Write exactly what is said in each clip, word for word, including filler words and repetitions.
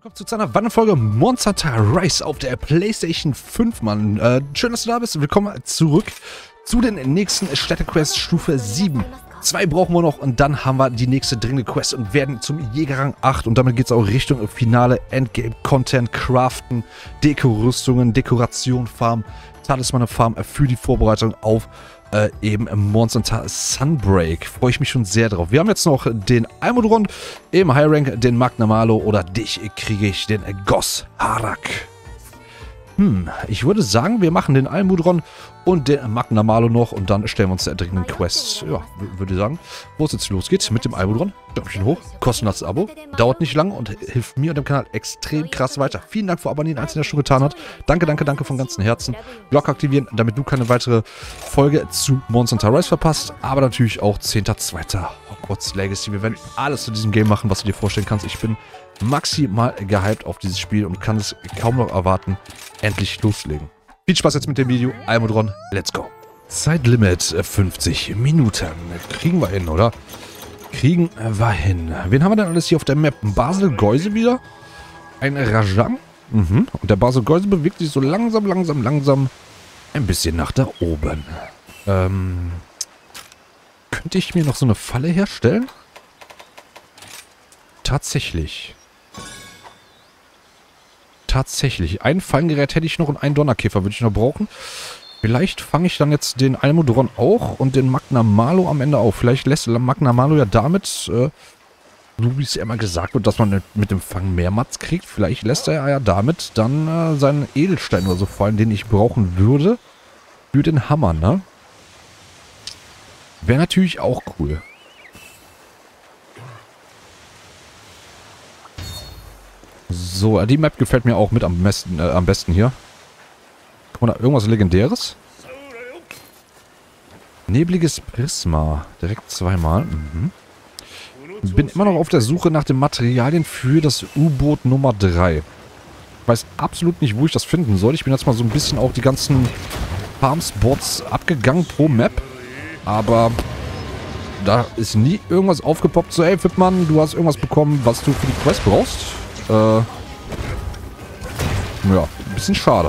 willkommen zu einer weiteren Folge Monster Hunter Rise auf der PlayStation fünf, Mann. Äh, schön, dass du da bist. Willkommen zurück zu den nächsten Städtequests Stufe sieben. Zwei brauchen wir noch und dann haben wir die nächste dringende Quest und werden zum Jägerrang acht. Und damit geht es auch Richtung Finale, Endgame, Content, Craften, Deko-Rüstungen, Dekoration, Farm, Talismane Farm für die Vorbereitung auf Äh, eben im Monster Hunter Sunbreak. Freue ich mich schon sehr drauf. Wir haben jetzt noch den Almudron im High Rank, den Magna Malo oder dich kriege ich, den Goss Harak. Hm, ich würde sagen, wir machen den Almudron und den Magna Malo noch und dann stellen wir uns der dringenden Quest. Ja, würde ich sagen, wo es jetzt losgeht mit dem Almudron. Däumchen hoch, kostenloses Abo, dauert nicht lang und hilft mir und dem Kanal extrem krass weiter. Vielen Dank für Abonnieren, als ihr das schon getan hat. Danke, danke, danke von ganzem Herzen. Glocke aktivieren, damit du keine weitere Folge zu Monster Hunter Rise verpasst, aber natürlich auch zehnter zweiter Hogwarts Legacy. Wir werden alles zu diesem Game machen, was du dir vorstellen kannst. Ich bin maximal gehypt auf dieses Spiel und kann es kaum noch erwarten, endlich loslegen. Viel Spaß jetzt mit dem Video. Almudron, let's go. Zeitlimit fünfzig Minuten. Kriegen wir hin, oder? Kriegen wir hin. Wen haben wir denn alles hier auf der Map? Ein Basel-Geuse wieder. Ein Rajang. Mhm. Und der Basel-Geuse bewegt sich so langsam, langsam, langsam ein bisschen nach da oben. Ähm, könnte ich mir noch so eine Falle herstellen? Tatsächlich. Tatsächlich. Ein Fallengerät hätte ich noch und einen Donnerkäfer würde ich noch brauchen. Vielleicht fange ich dann jetzt den Almudron auch und den Magna Malo am Ende auf. Vielleicht lässt Magna Malo ja damit, äh, so wie es ja immer gesagt wird, dass man mit dem Fang mehr Mats kriegt. Vielleicht lässt er ja damit dann äh, seinen Edelstein oder so fallen, den ich brauchen würde für den Hammer, ne? Wäre natürlich auch cool. So, die Map gefällt mir auch mit am besten, äh, am besten hier. Guck mal, da irgendwas Legendäres? Nebliges Prisma. Direkt zweimal. Mhm. Bin immer noch auf der Suche nach den Materialien für das U-Boot Nummer drei. Ich weiß absolut nicht, wo ich das finden soll. Ich bin jetzt mal so ein bisschen auch die ganzen Farmspots abgegangen pro Map. Aber da ist nie irgendwas aufgepoppt. So, ey, Fitmann, du hast irgendwas bekommen, was du für die Quest brauchst. Äh, ja, ein bisschen schade.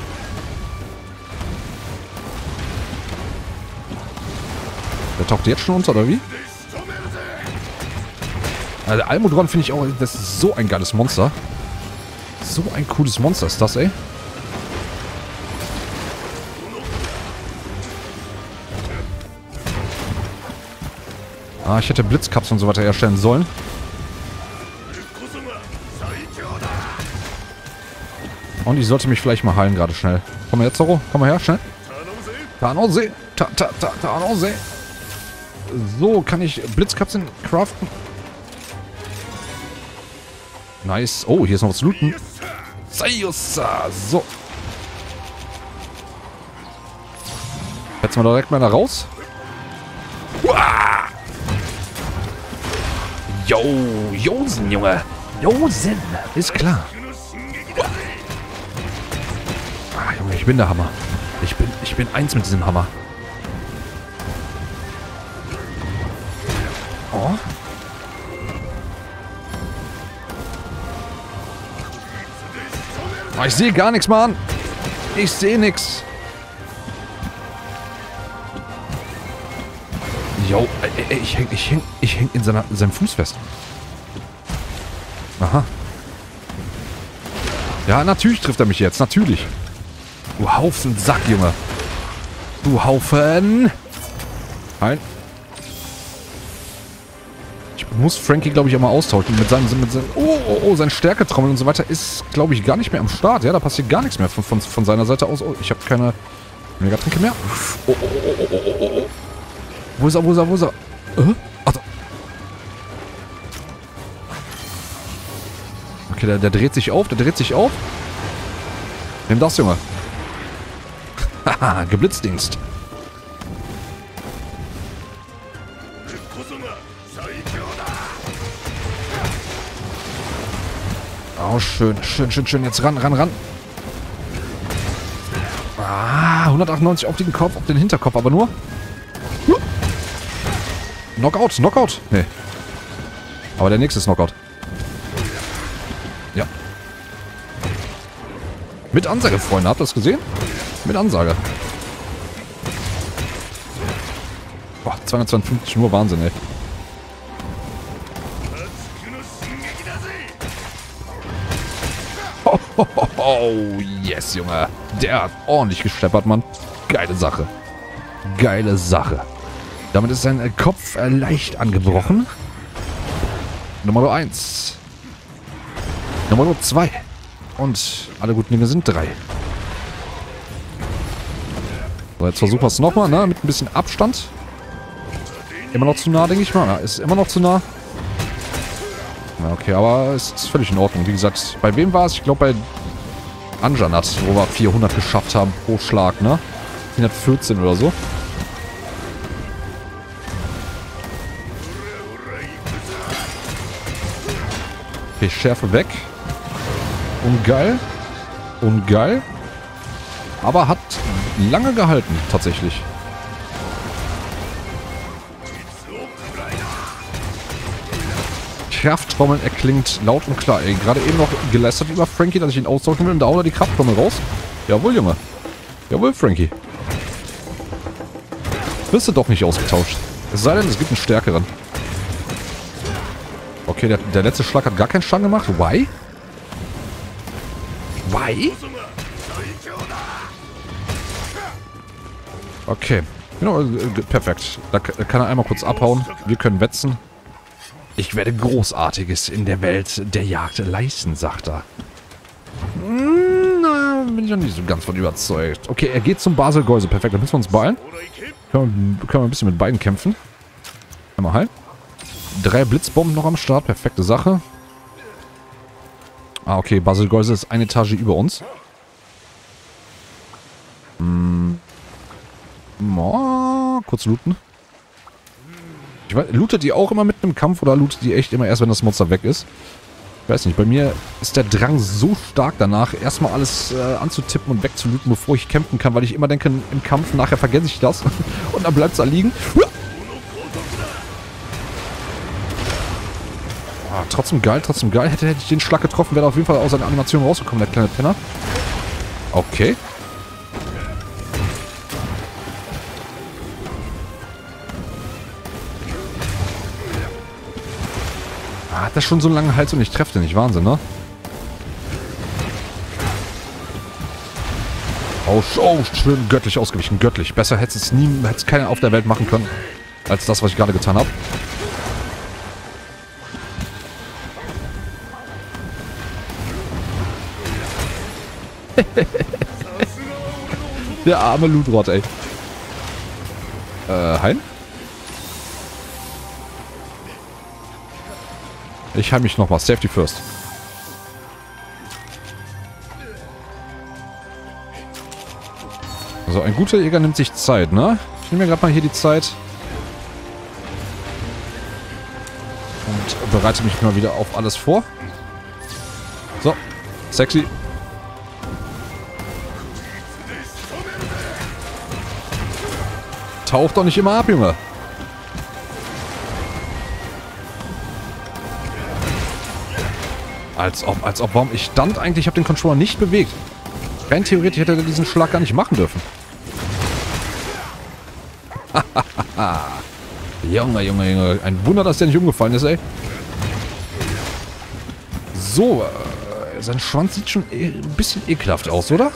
Der taucht jetzt schon unter, oder wie? Also der Almudron finde ich auch, das ist so ein geiles Monster. So ein cooles Monster ist das, ey. Ah, ich hätte Blitzkapseln und so weiter herstellen sollen. Und ich sollte mich vielleicht mal heilen gerade schnell. Komm mal jetzt, Zoro. Komm mal her, schnell. Tanose. Ta, ta, ta, Tanose. So, kann ich Blitzkapseln craften. Nice. Oh, hier ist noch was zu looten. Sayusa. So. Jetzt mal direkt mal da raus. Uah! Yo, Josen, Junge. Josen. Ist klar. Ah, Junge, ich bin der Hammer. Ich bin, ich bin eins mit diesem Hammer. Oh. Oh, ich sehe gar nichts, Mann. Ich sehe nichts. Jo, ey, ich häng, ich häng, ich häng in, seiner, in seinem Fuß fest. Aha. Ja, natürlich trifft er mich jetzt. Natürlich. Du Haufen Sack, Junge. Du Haufen. Nein. Ich muss Frankie, glaube ich, auch mal austauschen. Mit seinem, mit seinem oh, oh, oh, sein Stärketrommel und so weiter ist, glaube ich, gar nicht mehr am Start. Ja, da passiert gar nichts mehr von, von, von seiner Seite aus. Oh, ich habe keine Megatränke mehr. Oh, oh, oh, oh, oh, oh, oh. Wo ist er, wo ist er, wo ist er? Äh? Ach, da. Okay, der, der dreht sich auf, der dreht sich auf. Nimm das, Junge. Haha, Geblitzdingst. Oh, schön, schön, schön, schön. Jetzt ran, ran, ran. Ah, hundertachtundneunzig auf den Kopf, auf den Hinterkopf, aber nur. Knockout, Knockout. Nee. Aber der nächste ist Knockout. Ja. Mit Ansage, Freunde. Habt ihr das gesehen? Mit Ansage. Boah, zweihundertzweiundfünfzig, nur Wahnsinn, ey. Oh, oh, oh, oh, yes, Junge. Der hat ordentlich gescheppert, Mann. Geile Sache. Geile Sache. Damit ist sein Kopf äh, leicht angebrochen. Nummer eins. Nummer zwei. Und alle guten Dinge sind drei. So, jetzt versuchen wir es nochmal, ne? Mit ein bisschen Abstand. Immer noch zu nah, denke ich mal. Ja, ist immer noch zu nah. Ja, okay, aber es ist völlig in Ordnung. Wie gesagt, bei wem war es? Ich glaube bei Anjanat, wo wir vierhundert geschafft haben pro Schlag, ne? vierhundertvierzehn oder so. Okay, Schärfe weg. Ungeil. Ungeil. Aber hat lange gehalten, tatsächlich. Krafttrommeln erklingt laut und klar. Ey, gerade eben noch gelästert über Frankie, dass ich ihn austauschen will. Und da haut er die Krafttrommel raus. Jawohl, Junge. Jawohl, Frankie. Wirst du doch nicht ausgetauscht. Es sei denn, es gibt einen stärkeren. Okay, der, der letzte Schlag hat gar keinen Schaden gemacht. Why? Why? Okay. Genau, äh, perfekt. Da, da kann er einmal kurz abhauen. Wir können wetzen. Ich werde Großartiges in der Welt der Jagd leisten, sagt er. Hm, na, bin ich noch nicht so ganz von überzeugt. Okay, er geht zum Baselgeuse. Perfekt, dann müssen wir uns beeilen. Können wir, können wir ein bisschen mit beiden kämpfen. Einmal heil. Drei Blitzbomben noch am Start. Perfekte Sache. Ah, okay. Baselgeuse ist eine Etage über uns. Hm. Oh, kurz looten. Ich weiß, lootet die auch immer mitten im Kampf oder lootet die echt immer erst, wenn das Monster weg ist? Ich weiß nicht. Bei mir ist der Drang so stark danach, erstmal alles äh, anzutippen und wegzulooten, bevor ich kämpfen kann, weil ich immer denke, im Kampf, nachher vergesse ich das. Und dann bleibt es da liegen. Ah, trotzdem geil, trotzdem geil. Hätte, hätte ich den Schlag getroffen, wäre er auf jeden Fall aus seiner Animation rausgekommen, der kleine Penner. Okay. Ah, hat das schon so einen langen Hals und ich treffe den nicht. Wahnsinn, ne? Oh, oh, schön göttlich ausgewichen. Göttlich. Besser hätte es nie, hätte es keiner auf der Welt machen können, als das, was ich gerade getan habe. Der arme Ludrott, ey. Äh, Hein? Ich heim mich nochmal. Safety first. Also ein guter Jäger nimmt sich Zeit, ne? Ich nehme mir gerade mal hier die Zeit. Und bereite mich mal wieder auf alles vor. So. Sexy. Taucht doch nicht immer ab, Junge. Als ob, als ob. Warum? Ich stand eigentlich, ich habe den Controller nicht bewegt. Rein theoretisch hätte er diesen Schlag gar nicht machen dürfen. Junge, Junge, Junge. Ein Wunder, dass der nicht umgefallen ist, ey. So, äh, sein Schwanz sieht schon e ein bisschen ekelhaft aus, oder?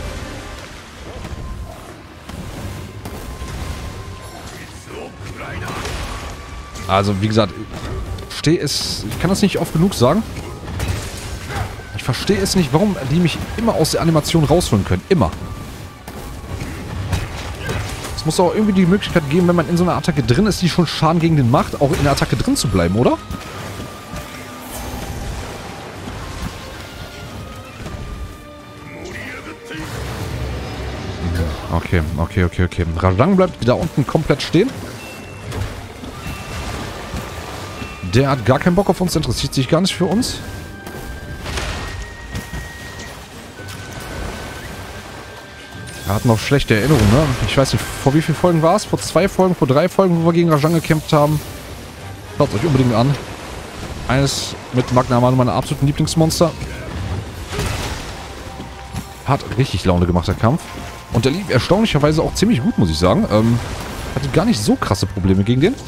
Also, wie gesagt, ich verstehe es, ich kann das nicht oft genug sagen. Ich verstehe es nicht, warum die mich immer aus der Animation rausholen können. Immer. Es muss auch irgendwie die Möglichkeit geben, wenn man in so einer Attacke drin ist, die schon Schaden gegen den macht, auch in der Attacke drin zu bleiben, oder? Okay, okay, okay, okay. Rajang bleibt da unten komplett stehen. Der hat gar keinen Bock auf uns, interessiert sich gar nicht für uns. Er hat noch schlechte Erinnerungen, ne? Ich weiß nicht, vor wie vielen Folgen war es? Vor zwei Folgen, vor drei Folgen, wo wir gegen Rajang gekämpft haben. Schaut es euch unbedingt an. Eines mit Magna Mano, meiner absoluten Lieblingsmonster. Hat richtig Laune gemacht, der Kampf. Und der lief erstaunlicherweise auch ziemlich gut, muss ich sagen. Ähm, hatte gar nicht so krasse Probleme gegen den.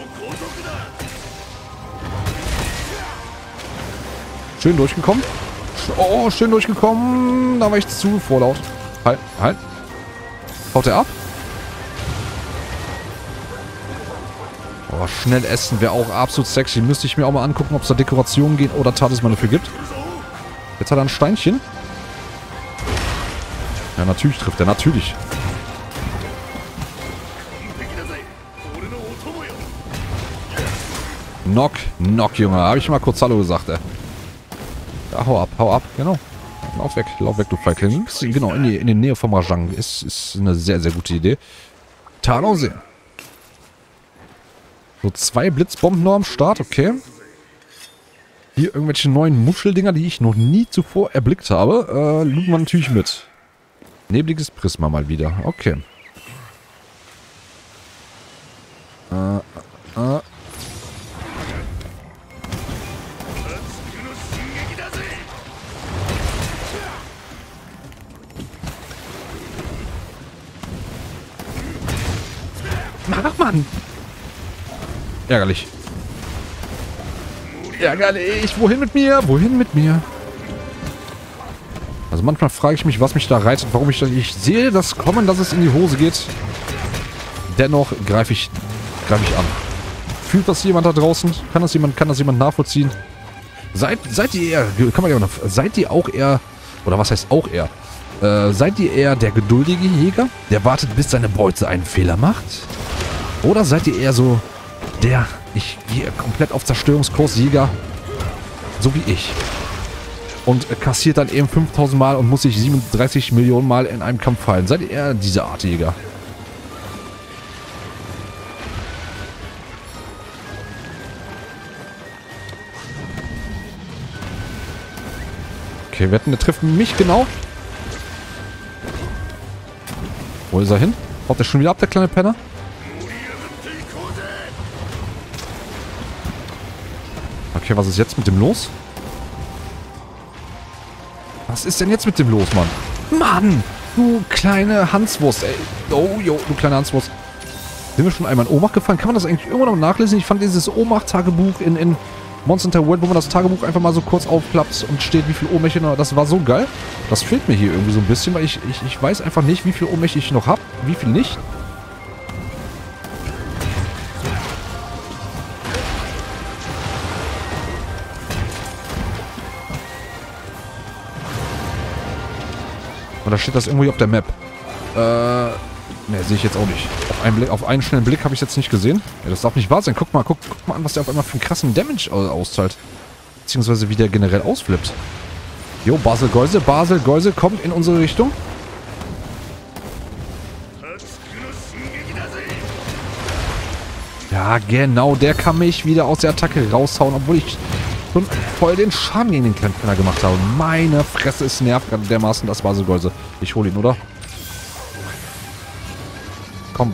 Schön durchgekommen. Oh, schön durchgekommen. Da war ich zu vorlaut. Halt, halt. Haut er ab? Oh, schnell essen wäre auch absolut sexy. Müsste ich mir auch mal angucken, ob es da Dekorationen geht oder Talisman dafür gibt. Jetzt hat er ein Steinchen. Ja, natürlich trifft er. Natürlich. Knock, knock, Junge. Habe ich mal kurz Hallo gesagt, ey. Ja, hau ab, hau ab. Genau. Lauf weg, lauf weg, du Feigling. Genau, in die, in die Nähe vom Rajang. Ist, ist eine sehr, sehr gute Idee. Talonsee. So, zwei Blitzbomben noch am Start, okay. Hier irgendwelche neuen Muscheldinger, die ich noch nie zuvor erblickt habe. Äh, looten wir natürlich mit. Nebliges Prisma mal wieder. Okay. Äh, äh. Ach, Mann! Ärgerlich. Ärgerlich! Wohin mit mir? Wohin mit mir? Also manchmal frage ich mich, was mich da reizt und warum ich da... Ich sehe das kommen, dass es in die Hose geht. Dennoch greife ich, greife ich an. Fühlt das jemand da draußen? Kann das jemand, kann das jemand nachvollziehen? Seid, seid ihr eher... Kann man ja noch, seid ihr auch eher... Oder was heißt auch eher? Äh, seid ihr eher der geduldige Jäger, der wartet, bis seine Beute einen Fehler macht? Oder seid ihr eher so der, ich gehe komplett auf Zerstörungskurs Jäger, so wie ich. Und kassiert dann eben fünftausend Mal und muss sich siebenunddreißig Millionen Mal in einem Kampf fallen. Seid ihr eher diese Art Jäger? Okay, wetten, der trifft mich genau. Wo ist er hin? Haut der schon wieder ab, der kleine Penner? Okay, was ist jetzt mit dem los? Was ist denn jetzt mit dem los, Mann? Mann! Du kleine Hanswurst, ey. Oh, jo, du kleine Hanswurst. Sind wir schon einmal in Ohnmacht gefallen? Kann man das eigentlich irgendwann noch nachlesen? Ich fand dieses Ohnmacht-Tagebuch in, in Monster Hunter World, wo man das Tagebuch einfach mal so kurz aufklappt und steht, wie viele Ohnmächte noch... Das war so geil. Das fehlt mir hier irgendwie so ein bisschen, weil ich, ich, ich weiß einfach nicht, wie viele Ohnmächte ich noch habe, wie viel nicht. Oder steht das irgendwo hier auf der Map? Äh, ne, sehe ich jetzt auch nicht. Auf einen, Blick, auf einen schnellen Blick habe ich es jetzt nicht gesehen. Ja, das darf nicht wahr sein. Guck mal, guck, guck mal an, was der auf einmal für einen krassen Damage auszahlt. Beziehungsweise wie der generell ausflippt. Jo, Basel Geuse, Basel Geuse kommt in unsere Richtung. Ja, genau, der kann mich wieder aus der Attacke raushauen, obwohl ich schon voll den Schaden gegen den Klempner gemacht habe. Meine Fresse, es nervt gerade dermaßen das Baselgeuse. Ich hole ihn, oder? Komm.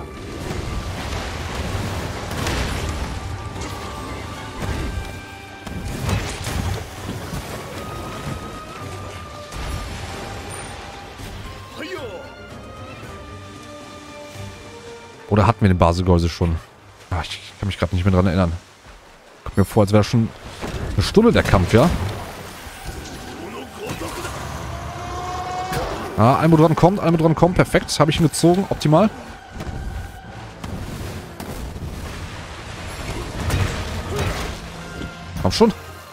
Oder hatten wir den Baselgeuse schon? Ach, ich kann mich gerade nicht mehr dran erinnern. Kommt mir vor, als wäre schon eine Stunde der Kampf, ja? Ah, Almudron kommt, Almudron kommt. Perfekt. Habe ich ihn gezogen. Optimal. Komm schon.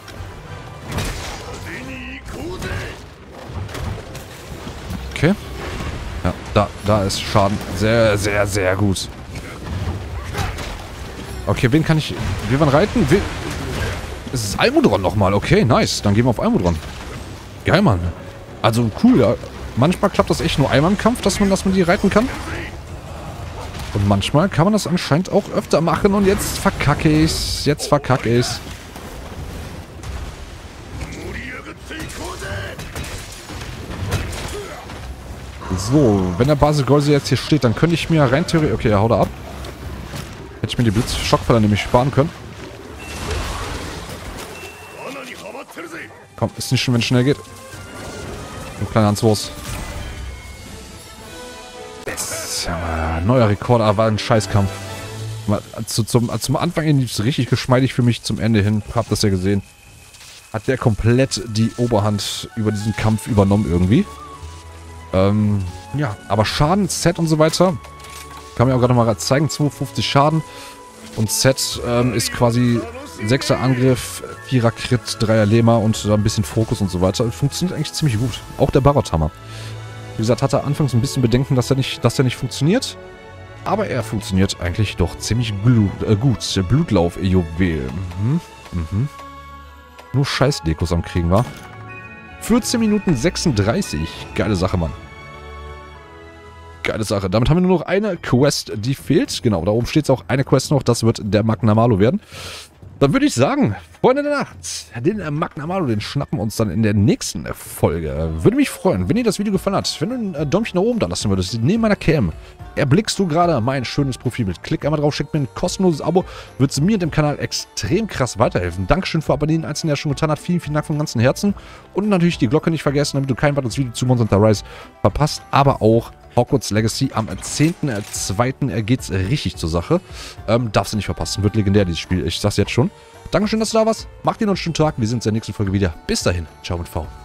Okay. Ja, da, da ist Schaden. Sehr, sehr, sehr gut. Okay, wen kann ich... Wir wollen reiten? Wen, es ist Almudron nochmal. Okay, nice. Dann gehen wir auf Almudron. Geil, Mann. Also cool, ja. Manchmal klappt das echt nur einmal im Kampf, dass man, dass man die reiten kann. Und manchmal kann man das anscheinend auch öfter machen. Und jetzt verkacke ich's. Jetzt verkacke ich's. So, wenn der Baselgeuse jetzt hier steht, dann könnte ich mir rein theoretisch... Okay, ja, hau da ab. Hätte ich mir die Blitzschockfeller nämlich sparen können. Komm, ist nicht schön, wenn es schnell geht. Du kleiner Hanswurst. Yes. Ja, neuer Rekord, aber war ein Scheißkampf. Zu, zum, zum Anfang hin lief es richtig geschmeidig für mich, zum Ende hin, habt das ja gesehen, hat der komplett die Oberhand über diesen Kampf übernommen irgendwie. Ähm, ja, aber Schaden, Set und so weiter, kann mir auch gerade mal zeigen, zweihundertfünfzig Schaden und Set ähm, ist quasi sechster Angriff, vierer Crit, dreier Lema und ein bisschen Fokus und so weiter. Funktioniert eigentlich ziemlich gut. Auch der Barot-Hammer. Wie gesagt, hatte anfangs ein bisschen Bedenken, dass er nicht, dass er nicht funktioniert. Aber er funktioniert eigentlich doch ziemlich Blut, äh, gut. Der Blutlauf-Juwel. Mhm. Mhm. Nur Scheiß-Dekos am Kriegen, wa? vierzehn Minuten sechsunddreißig. Geile Sache, Mann. Geile Sache. Damit haben wir nur noch eine Quest, die fehlt. Genau, da oben steht es auch. Eine Quest noch. Das wird der Magnamalo werden. Dann würde ich sagen, Freunde der Nacht, den äh, Magnamalo, den schnappen wir uns dann in der nächsten Folge. Würde mich freuen, wenn dir das Video gefallen hat. Wenn du ein äh, Däumchen nach oben da lassen würdest, neben meiner Cam, erblickst du gerade mein schönes Profilbild. Klick einmal drauf, schick mir ein kostenloses Abo. Würdest du mir und dem Kanal extrem krass weiterhelfen. Dankeschön für Abonnieren, einzelnen, der schon getan hat. Vielen, vielen Dank von ganzem Herzen. Und natürlich die Glocke nicht vergessen, damit du kein weiteres Video zu Monster Hunter Rise verpasst. Aber auch Hogwarts Legacy am zehnten zweiten geht's richtig zur Sache. Ähm, darfst du nicht verpassen. Wird legendär, dieses Spiel. Ich sag's jetzt schon. Dankeschön, dass du da warst. Macht dir noch einen schönen Tag. Wir sehen uns in der nächsten Folge wieder. Bis dahin. Ciao und V.